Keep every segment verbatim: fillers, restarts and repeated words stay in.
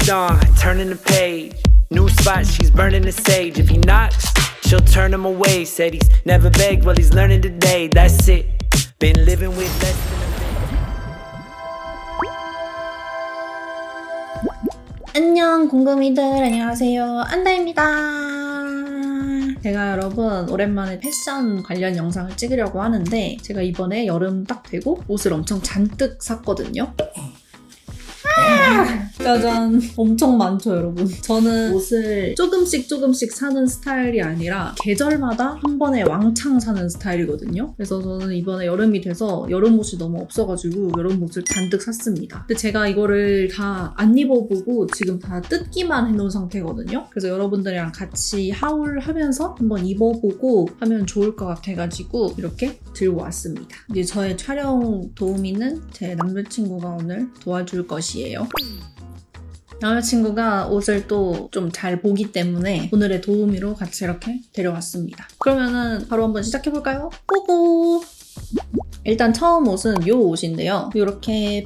moved on, turning the page. New spot, she's burning the sage. If he knocks, she'll turn him away. Said he's never begged, well he's learning today. That's it. Been living with less than a bit. 안녕 궁금이들, 안녕하세요, 안다입니다. 제가 여러분 오랜만에 패션 관련 영상을 찍으려고 하는데 제가 이번에 여름 딱 되고 옷을 엄청 잔뜩 샀거든요. 아! 짜잔! 엄청 많죠, 여러분. 저는 옷을 조금씩 조금씩 사는 스타일이 아니라 계절마다 한 번에 왕창 사는 스타일이거든요. 그래서 저는 이번에 여름이 돼서 여름 옷이 너무 없어가지고 여름 옷을 잔뜩 샀습니다. 근데 제가 이거를 다 안 입어보고 지금 다 뜯기만 해놓은 상태거든요. 그래서 여러분들이랑 같이 하울하면서 한번 입어보고 하면 좋을 것 같아가지고 이렇게 들고 왔습니다. 이제 저의 촬영 도우미는 제 남자친구가 오늘 도와줄 것이에요. 남자친구가 옷을 또 좀 잘 보기 때문에 오늘의 도우미로 같이 이렇게 데려왔습니다. 그러면은 바로 한번 시작해볼까요? 고고! 일단 처음 옷은 이 옷인데요. 이렇게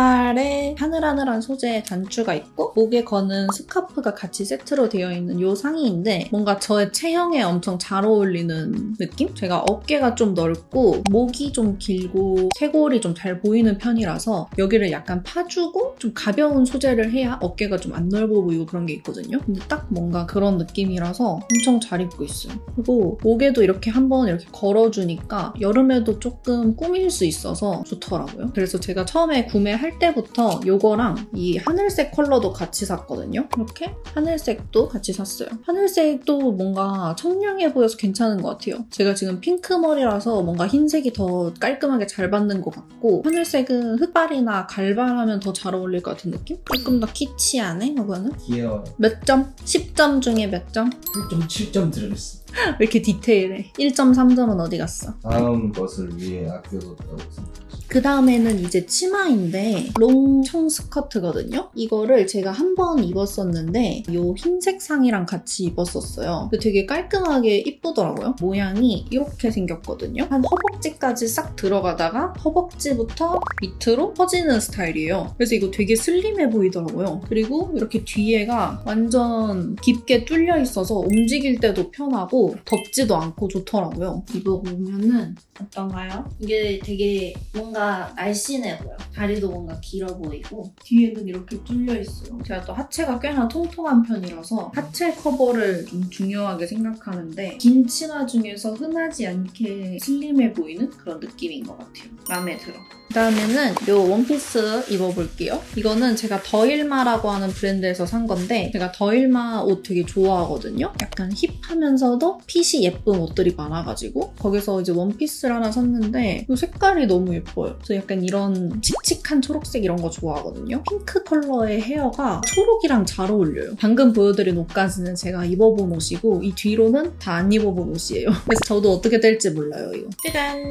반팔에 하늘하늘한 소재의 단추가 있고 목에 거는 스카프가 같이 세트로 되어 있는 이 상의인데 뭔가 저의 체형에 엄청 잘 어울리는 느낌? 제가 어깨가 좀 넓고 목이 좀 길고 쇄골이 좀 잘 보이는 편이라서 여기를 약간 파주고 좀 가벼운 소재를 해야 어깨가 좀 안 넓어 보이고 그런 게 있거든요. 근데 딱 뭔가 그런 느낌이라서 엄청 잘 입고 있어요. 그리고 목에도 이렇게 한번 이렇게 걸어주니까 여름에도 조금 꾸밀 수 있어서 좋더라고요. 그래서 제가 처음에 구매할 때부터 이거랑 이 하늘색 컬러도 같이 샀거든요. 이렇게 하늘색도 같이 샀어요. 하늘색도 뭔가 청량해 보여서 괜찮은 것 같아요. 제가 지금 핑크 머리라서 뭔가 흰색이 더 깔끔하게 잘 받는 것 같고 하늘색은 흑발이나 갈발하면 더 잘 어울릴 것 같은 느낌? 조금 더 키치하네, 이거는. 귀여워. 몇 점? 십 점 중에 몇 점? 팔 점 칠 점 드리겠어. 왜 이렇게 디테일해? 일 점 삼 점은 어디 갔어? 다음 것을 위해 아껴뒀다고 생각하시. 그 다음에는 이제 치마인데 롱청 스커트거든요? 이거를 제가 한 번 입었었는데 이 흰색 상의랑 같이 입었었어요. 근데 되게 깔끔하게 이쁘더라고요. 모양이 이렇게 생겼거든요. 한 허벅지까지 싹 들어가다가 허벅지부터 밑으로 퍼지는 스타일이에요. 그래서 이거 되게 슬림해 보이더라고요. 그리고 이렇게 뒤에가 완전 깊게 뚫려 있어서 움직일 때도 편하고 덥지도 않고 좋더라고요. 입어보면은 어떤가요? 이게 되게 뭔가 날씬해 보여. 다리도 뭔가 길어 보이고 뒤에는 이렇게 뚫려 있어요. 제가 또 하체가 꽤나 통통한 편이라서 하체 커버를 좀 중요하게 생각하는데 긴 치마 중에서 흔하지 않게 슬림해 보이는 그런 느낌인 것 같아요. 마음에 들어. 그 다음에는 이 원피스 입어볼게요. 이거는 제가 더일마라고 하는 브랜드에서 산 건데 제가 더일마 옷 되게 좋아하거든요. 약간 힙하면서도 핏이 예쁜 옷들이 많아가지고 거기서 이제 원피스를 하나 샀는데 이 색깔이 너무 예뻐요. 그래서 약간 이런 칙칙한 초록색 이런 거 좋아하거든요. 핑크 컬러의 헤어가 초록이랑 잘 어울려요. 방금 보여드린 옷까지는 제가 입어본 옷이고 이 뒤로는 다 안 입어본 옷이에요. 그래서 저도 어떻게 될지 몰라요, 이거. 짜잔!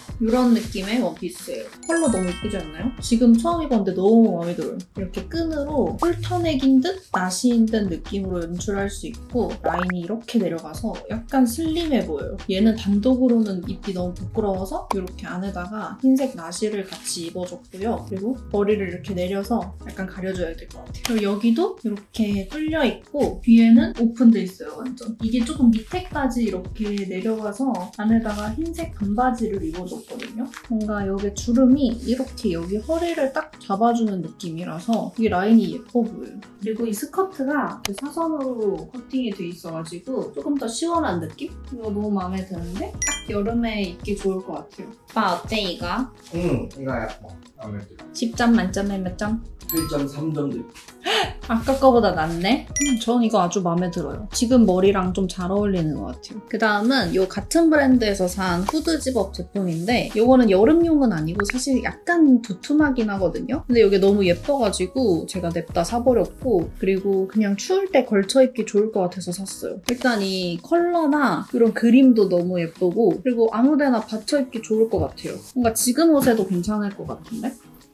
이런 느낌의 원피스예요. 컬러 너무 예쁘지 않나요? 지금 처음 입었는데 너무 마음에 들어요. 이렇게 끈으로 쿨터넥인 듯 나시인 듯 느낌으로 연출할 수 있고 라인이 이렇게 내려가서 약간 슬림해 보여요. 얘는 단독으로는 입기 너무 부끄러워서 이렇게 안에다가 흰색 나시를 같이 입어줬고요. 그리고 머리를 이렇게 내려서 약간 가려줘야 될 것 같아요. 그리고 여기도 이렇게 뚫려 있고 뒤에는 오픈돼 있어요, 완전. 이게 조금 밑에까지 이렇게 내려가서 안에다가 흰색 반바지를 입어줬고 거든요. 뭔가 여기 주름이 이렇게 여기 허리를 딱 잡아주는 느낌이라서 이 라인이 예뻐 보여요. 그리고 이 스커트가 사선으로 커팅이 돼 있어가지고 조금 더 시원한 느낌? 이거 너무 마음에 드는데 딱 여름에 입기 좋을 것 같아요. 오빠 어때 이거? 응, 이거 예뻐. 마음에 들어. 십 점 만점에 몇 점? 팔 점 삼 점도 있고. 아까 거보다 낫네? 음, 전 이거 아주 마음에 들어요. 지금 머리랑 좀 잘 어울리는 것 같아요. 그 다음은 이 같은 브랜드에서 산 후드 집업 제품인데 이거는 여름용은 아니고 사실 약간 두툼하긴 하거든요. 근데 이게 너무 예뻐가지고 제가 냅다 사버렸고 그리고 그냥 추울 때 걸쳐 입기 좋을 것 같아서 샀어요. 일단 이 컬러나 이런 그림도 너무 예쁘고 그리고 아무데나 받쳐 입기 좋을 것 같아요. 뭔가 지금 옷에도 괜찮을 것 같은데?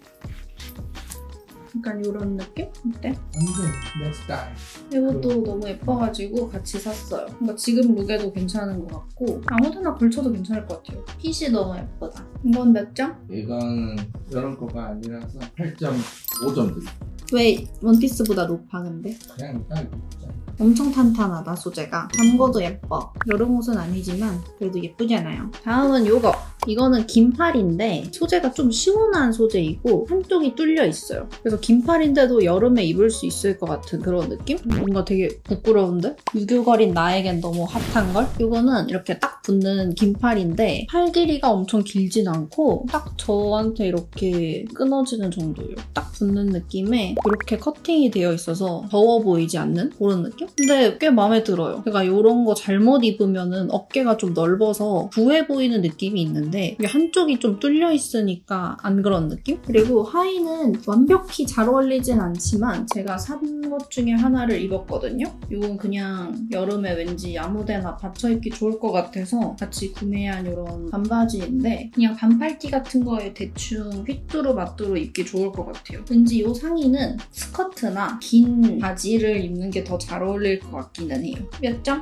약간 이런 느낌? 어때? 완전 내 스타일. 이것도 너무 예뻐가지고 같이 샀어요. 뭔가 지금 룩에도 괜찮은 것 같고 아무데나 걸쳐도 괜찮을 것 같아요. 핏이 너무 예쁘다. 이건 몇 점? 이건 여름 거가 아니라서 팔 점 오 점 드릴게요. 왜 원피스보다 높아 근데? 그냥 딱 입자. 엄청 탄탄하다 소재가. 잠궈도 예뻐. 여름 옷은 아니지만 그래도 예쁘잖아요. 다음은 요거. 이거는 긴팔인데 소재가 좀 시원한 소재이고 한쪽이 뚫려 있어요. 그래서 긴팔인데도 여름에 입을 수 있을 것 같은 그런 느낌? 뭔가 되게 부끄러운데? 유교걸인 나에겐 너무 핫한걸? 이거는 이렇게 딱 붙는 긴팔인데 팔 길이가 엄청 길진 않고 딱 저한테 이렇게 끊어지는 정도예요. 딱 붙는 느낌에 이렇게 커팅이 되어 있어서 더워 보이지 않는 그런 느낌? 근데 꽤 마음에 들어요. 제가 이런 거 잘못 입으면은 어깨가 좀 넓어서 부해 보이는 느낌이 있는데 이게 한쪽이 좀 뚫려 있으니까 안 그런 느낌? 그리고 하의는 완벽히 잘 어울리진 않지만 제가 산 것 중에 하나를 입었거든요. 이건 그냥 여름에 왠지 아무데나 받쳐 입기 좋을 것 같아서 같이 구매한 이런 반바지인데 그냥 반팔티 같은 거에 대충 휘뚜루마뚜루 입기 좋을 것 같아요. 왠지 이 상의는 스커트나 긴 바지를 입는 게 더 잘 어울릴 것 같기는 해요. 몇 점?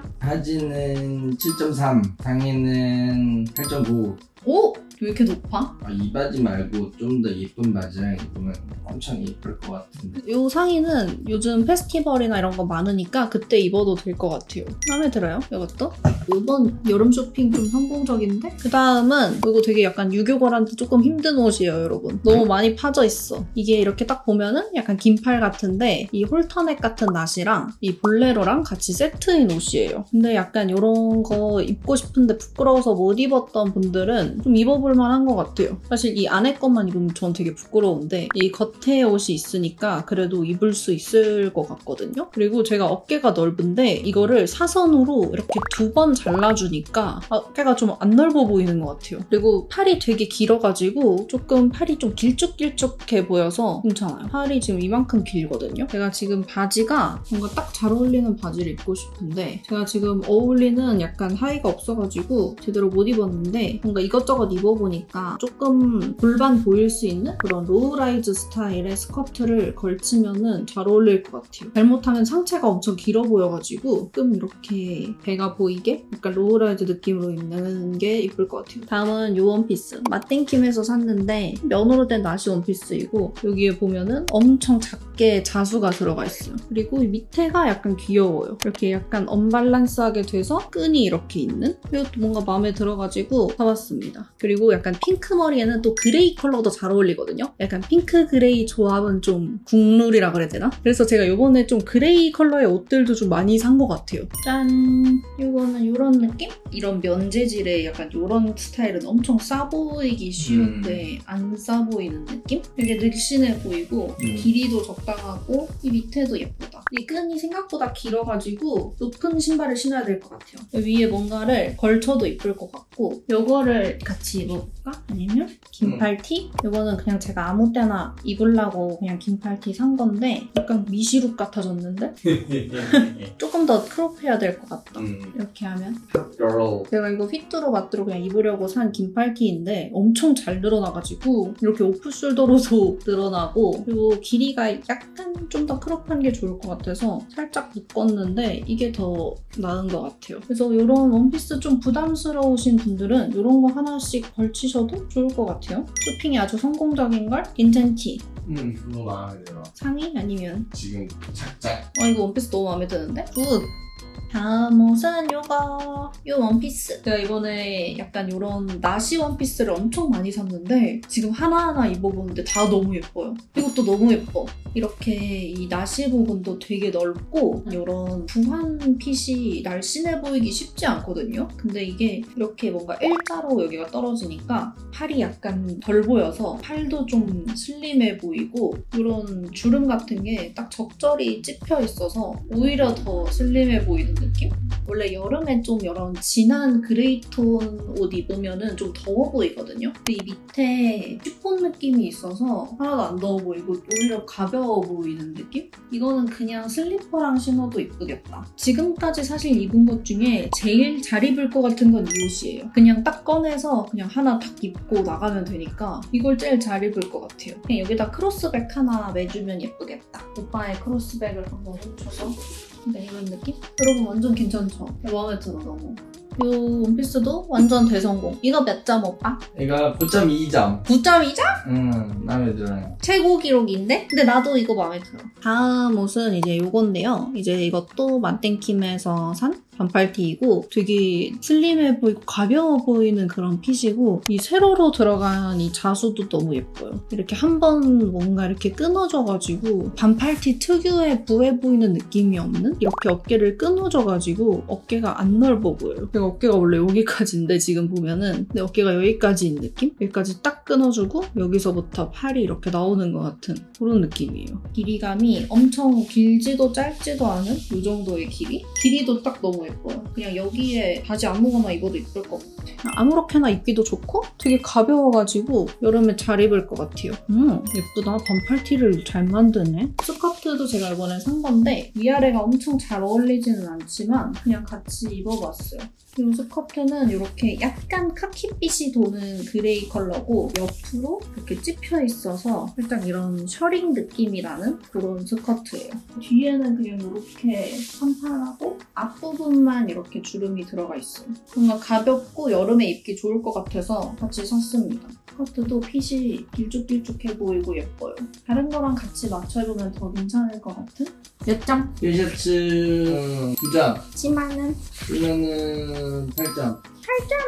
바지는 칠 점 삼, 상의는 팔 점 구. 오! 왜 이렇게 높아? 아, 이 바지 말고 좀 더 예쁜 바지랑 입으면 엄청 예쁠 것 같은데. 이 상의는 요즘 페스티벌이나 이런 거 많으니까 그때 입어도 될 것 같아요. 마음에 들어요, 이것도. 이번 여름 쇼핑 좀 성공적인데? 그 다음은 이거 되게 약간 유교걸한테 조금 힘든 옷이에요, 여러분. 너무 많이 파져 있어. 이게 이렇게 딱 보면은 약간 긴팔 같은데 이 홀터넥 같은 나시랑 이 볼레로랑 같이 세트인 옷이에요. 근데 약간 이런 거 입고 싶은데 부끄러워서 못 입었던 분들은 좀 입어볼 만한 것 같아요. 사실 이 안에 것만 입으면 전 되게 부끄러운데 이 겉에 옷이 있으니까 그래도 입을 수 있을 것 같거든요. 그리고 제가 어깨가 넓은데 이거를 사선으로 이렇게 두 번 잘라주니까 어깨가 좀 안 넓어 보이는 것 같아요. 그리고 팔이 되게 길어가지고 조금 팔이 좀 길쭉길쭉해 보여서 괜찮아요. 팔이 지금 이만큼 길거든요. 제가 지금 바지가 뭔가 딱 잘 어울리는 바지를 입고 싶은데 제가 지금 어울리는 약간 하의가 없어가지고 제대로 못 입었는데 뭔가 이것저것 입어보니까 조금 골반 보일 수 있는 그런 로우라이즈 스타일의 스커트를 걸치면은 잘 어울릴 것 같아요. 잘못하면 상체가 엄청 길어 보여가지고 조금 이렇게 배가 보이게 약간 로우라이즈 느낌으로 입는 게 이쁠 것 같아요. 다음은 이 원피스. 맛땡킴에서 샀는데 면으로 된 나시 원피스이고 여기에 보면은 엄청 작게 자수가 들어가 있어요. 그리고 이 밑에가 약간 귀여워요. 이렇게 약간 언밸런스하게 돼서 끈이 이렇게 있는? 이것도 뭔가 마음에 들어가지고 사봤습니다. 그리고 약간 핑크 머리에는 또 그레이 컬러도 잘 어울리거든요. 약간 핑크 그레이 조합은 좀 국룰이라 그래야 되나? 그래서 제가 이번에 좀 그레이 컬러의 옷들도 좀 많이 산 것 같아요. 짠! 이거는 이런 느낌? 이런 면 재질의 약간 이런 스타일은 엄청 싸 보이기 쉬운데 음. 안 싸 보이는 느낌? 되게 늘씬해 보이고 음. 길이도 적당하고 이 밑에도 예쁘다. 이 끈이 생각보다 길어가지고 높은 신발을 신어야 될 것 같아요. 위에 뭔가를 걸쳐도 이쁠 것 같고 이거를 같이 입어볼까? 아니면 긴팔티? 음. 이거는 그냥 제가 아무 때나 입으려고 그냥 긴팔티 산 건데 약간 미시룩 같아졌는데? 조금 더 크롭해야 될 것 같다. 음. 이렇게 하면 Girl. 제가 이거 휘뚜루마뚜루 그냥 입으려고 산 긴팔티인데 엄청 잘 늘어나가지고 이렇게 오프숄더로도 늘어나고 그리고 길이가 약간 좀 더 크롭한 게 좋을 것 같아서 살짝 묶었는데 이게 더 나은 것 같아요. 그래서 이런 원피스 좀 부담스러우신 분들은 이런 거 하나씩 걸치셔도 좋을 것 같아요. 쇼핑이 아주 성공적인걸? 괜찮지? 음, 너무 마음에 들어. 상의? 아니면? 지금 착착. 어, 이거 원피스 너무 마음에 드는데? 굿! 다음 옷은 요거 요 원피스. 제가 이번에 약간 요런 나시 원피스를 엄청 많이 샀는데 지금 하나하나 입어보는데 다 너무 예뻐요. 이것도 너무 예뻐. 이렇게 이 나시 부분도 되게 넓고 요런 부한 핏이 날씬해 보이기 쉽지 않거든요. 근데 이게 이렇게 뭔가 일자로 여기가 떨어지니까 팔이 약간 덜 보여서 팔도 좀 슬림해 보이고 이런 주름 같은 게 딱 적절히 찝혀 있어서 오히려 더 슬림해 보이는 느낌? 원래 여름에 좀 이런 진한 그레이톤 옷 입으면 좀 더워 보이거든요. 근데 이 밑에 쉬폰 느낌이 있어서 하나도 안 더워 보이고 오히려 가벼워 보이는 느낌? 이거는 그냥 슬리퍼랑 신어도 이쁘겠다. 지금까지 사실 입은 것 중에 제일 잘 입을 것 같은 건 이 옷이에요. 그냥 딱 꺼내서 그냥 하나 딱 입고 나가면 되니까 이걸 제일 잘 입을 것 같아요. 그냥 여기다 크로스백 하나 매주면 예쁘겠다. 오빠의 크로스백을 한번 훔쳐서 네, 이런 느낌? 여러분 완전 괜찮죠? 마음에 들어 너무. 이 원피스도 완전 대성공. 이거 몇 점 오빠? 이거 구 점 이 점. 구 점 이 점? 음, 마음에 들어요. 최고 기록인데? 근데 나도 이거 마음에 들어. 다음 옷은 이제 요건데요. 이제 이것도 만땡킴에서 산 반팔티이고 되게 슬림해 보이고 가벼워 보이는 그런 핏이고 이 세로로 들어간 이 자수도 너무 예뻐요. 이렇게 한번 뭔가 이렇게 끊어져가지고 반팔티 특유의 부해 보이는 느낌이 없는 이렇게 어깨를 끊어져가지고 어깨가 안 넓어 보여요. 제가 어깨가 원래 여기까지인데 지금 보면은 근데 어깨가 여기까지인 느낌? 여기까지 딱 끊어주고 여기서부터 팔이 이렇게 나오는 것 같은 그런 느낌이에요. 길이감이 엄청 길지도 짧지도 않은 이 정도의 길이? 길이도 딱 너무 예뻐요. 그냥 여기에 바지 아무거나 입어도 예쁠 것 같아. 아무렇게나 입기도 좋고 되게 가벼워가지고 여름에 잘 입을 것 같아요. 음 예쁘다. 반팔티를 잘 만드네. 스커트도 제가 이번에 산 건데 위아래가 엄청 잘 어울리지는 않지만 그냥 같이 입어봤어요. 이 스커트는 이렇게 약간 카키빛이 도는 그레이 컬러고 옆으로 이렇게 찝혀 있어서 살짝 이런 셔링 느낌이라는 그런 스커트예요. 뒤에는 그냥 이렇게 판판하고 앞부분만 이렇게 주름이 들어가 있어요. 뭔가 가볍고 여름에 입기 좋을 것 같아서 같이 샀습니다. 스커트도 핏이 길쭉길쭉해 보이고 예뻐요. 다른 거랑 같이 맞춰입으면 더 괜찮을 것 같은? 몇 점? 티셔츠 구 점. 치마는? 치마는 팔 점. 팔 점!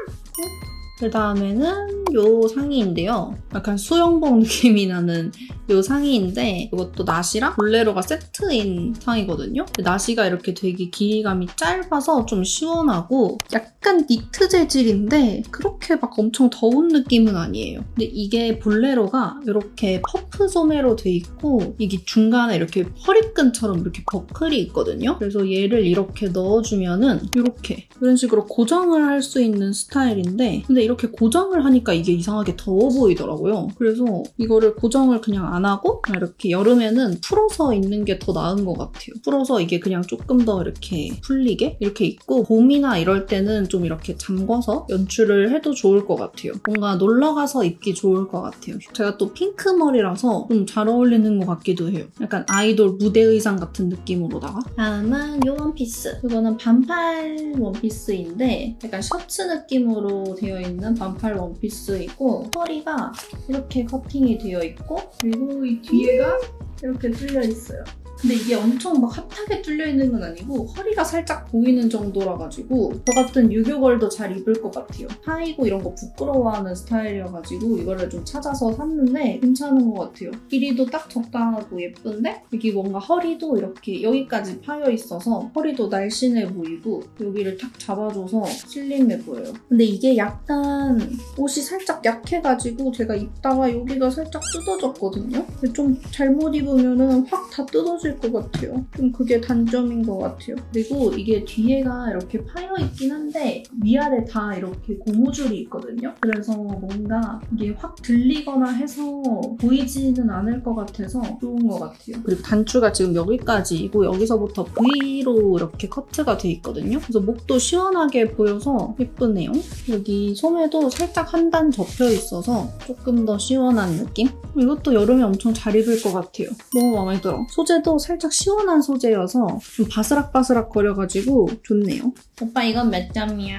그 다음에는 요 상의인데요. 약간 수영복 느낌이 나는 요 상의인데 이것도 나시랑 볼레로가 세트인 상의거든요. 나시가 이렇게 되게 길이감이 짧아서 좀 시원하고 약간 니트 재질인데 그렇게 막 엄청 더운 느낌은 아니에요. 근데 이게 볼레로가 이렇게 퍼프 소매로 돼 있고 이게 중간에 이렇게 허리끈처럼 이렇게 버클이 있거든요. 그래서 얘를 이렇게 넣어주면은 이렇게 이런 식으로 고정을 할 수 있는 스타일인데 근데 이렇게 고정을 하니까 이게 이상하게 더워 보이더라고요. 그래서 이거를 고정을 그냥 안 하고 그냥 이렇게 여름에는 풀어서 입는 게 더 나은 것 같아요. 풀어서 이게 그냥 조금 더 이렇게 풀리게 이렇게 입고 봄이나 이럴 때는 좀 이렇게 잠궈서 연출을 해도 좋을 것 같아요. 뭔가 놀러가서 입기 좋을 것 같아요. 제가 또 핑크 머리라서 좀 잘 어울리는 것 같기도 해요. 약간 아이돌 무대 의상 같은 느낌으로다가. 다음은 이 원피스. 이거는 반팔 원피스인데 약간 셔츠 느낌으로 되어 있는 반팔 원피스이고 허리가 이렇게 커팅이 되어 있고 그리고 이 뒤에가 이렇게 뚫려 있어요. 근데 이게 엄청 막 핫하게 뚫려 있는 건 아니고 허리가 살짝 보이는 정도라 가지고 저 같은 유교걸도 잘 입을 것 같아요. 하이고 이런 거 부끄러워하는 스타일이어가지고 이거를 좀 찾아서 샀는데 괜찮은 것 같아요. 길이도 딱 적당하고 예쁜데 여기 뭔가 허리도 이렇게 여기까지 파여 있어서 허리도 날씬해 보이고 여기를 탁 잡아줘서 슬림해 보여요. 근데 이게 약간 옷이 살짝 약해가지고 제가 입다가 여기가 살짝 뜯어졌거든요. 좀 잘못 입으면 확 다 뜯어질 것 같아요. 좀 그게 단점인 것 같아요. 그리고 이게 뒤에가 이렇게 파여 있긴 한데 위아래 다 이렇게 고무줄이 있거든요. 그래서 뭔가 이게 확 들리거나 해서 보이지는 않을 것 같아서 좋은 것 같아요. 그리고 단추가 지금 여기까지이고 여기서부터 V로 이렇게 커트가 돼 있거든요. 그래서 목도 시원하게 보여서 예쁘네요. 여기 소매도 살짝 한 단 접혀 있어서 조금 더 시원한 느낌? 이것도 여름에 엄청 잘 입을 것 같아요. 너무 마음에 들어. 소재도 살짝 시원한 소재여서 좀 바스락바스락 거려가지고 좋네요. 오빠 이건 몇 점이야?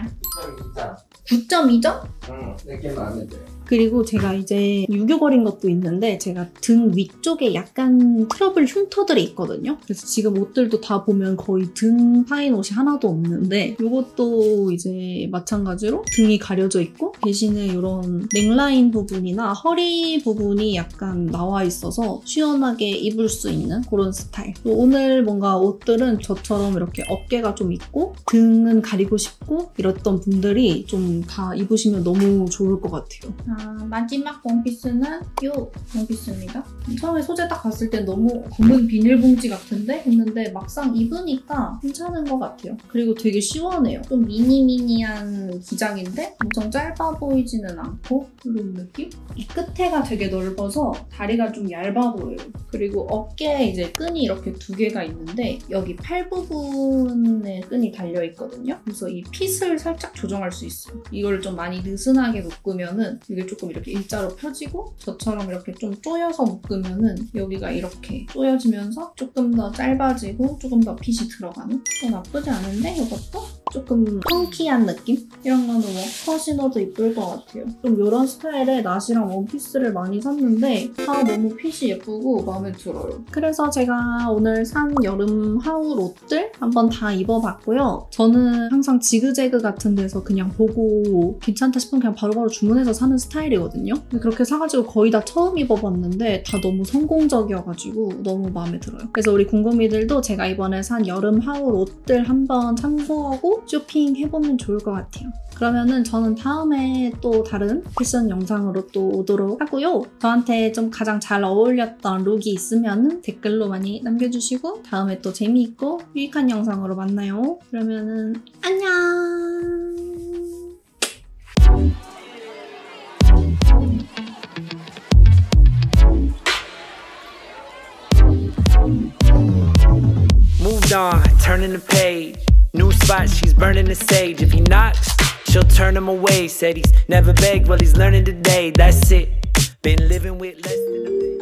구 점 이 점? 응, 내게 마음에 들어. 그리고 제가 이제 유교걸인 것도 있는데 제가 등 위쪽에 약간 트러블 흉터들이 있거든요. 그래서 지금 옷들도 다 보면 거의 등 파인 옷이 하나도 없는데 이것도 이제 마찬가지로 등이 가려져 있고 대신에 이런 넥라인 부분이나 허리 부분이 약간 나와 있어서 시원하게 입을 수 있는 그런 스타일. 오늘 뭔가 옷들은 저처럼 이렇게 어깨가 좀 있고 등은 가리고 싶고 이랬던 분들이 좀 다 입으시면 너무 좋을 것 같아요. 아, 마지막 원피스는 이 원피스입니다. 처음에 소재 딱 봤을 때 너무 검은 비닐봉지 같은데 했는데 막상 입으니까 괜찮은 것 같아요. 그리고 되게 시원해요. 좀 미니미니한 기장인데 엄청 짧아 보이지는 않고 그런 느낌? 이 끝에가 되게 넓어서 다리가 좀 얇아 보여요. 그리고 어깨에 이제 끈이 이렇게 두 개가 있는데 여기 팔 부분에 끈이 달려있거든요. 그래서 이 핏을 살짝 조정할 수 있어요. 이걸 좀 많이 느슨하게 묶으면은 이게 이게 조금 이렇게 일자로 펴지고 저처럼 이렇게 좀 조여서 묶으면은 여기가 이렇게 조여지면서 조금 더 짧아지고 조금 더 핏이 들어가는? 또 나쁘지 않은데 이것도? 조금 펑키한 느낌? 이런 거는 워커 신어도 이쁠 것 같아요. 좀 이런 스타일의 나시랑 원피스를 많이 샀는데 다 너무 핏이 예쁘고 마음에 들어요. 그래서 제가 오늘 산 여름 하울 옷들 한번 다 입어봤고요. 저는 항상 지그재그 같은 데서 그냥 보고 괜찮다 싶으면 그냥 바로바로 주문해서 사는 스타일이거든요. 그렇게 사가지고 거의 다 처음 입어봤는데 다 너무 성공적이어가지고 너무 마음에 들어요. 그래서 우리 궁금이들도 제가 이번에 산 여름 하울 옷들 한번 참고하고 쇼핑해보면 좋을 것 같아요. 그러면은 저는 다음에 또 다른 패션 영상으로 또 오도록 하고요. 저한테 좀 가장 잘 어울렸던 룩이 있으면은 댓글로 많이 남겨주시고 다음에 또 재미있고 유익한 영상으로 만나요. 그러면은 안녕! Moved on, turning the page. New spot, she's burning the sage. If he knocks, she'll turn him away. Said he's never begged, well he's learning today. That's it. Been living with less than a bit.